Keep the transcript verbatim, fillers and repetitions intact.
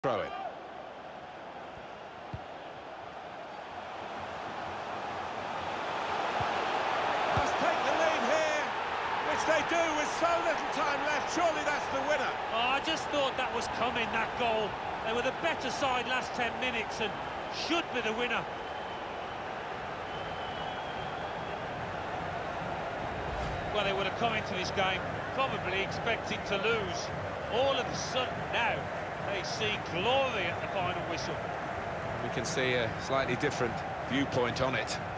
Throw it. Must take the lead here, which they do with so little time left. Surely that's the winner. Oh, I just thought that was coming, that goal. They were the better side last ten minutes and should be the winner. Well, they would have come into this game probably expecting to lose. All of a sudden now, they see glory at the final whistle. We can see a slightly different viewpoint on it.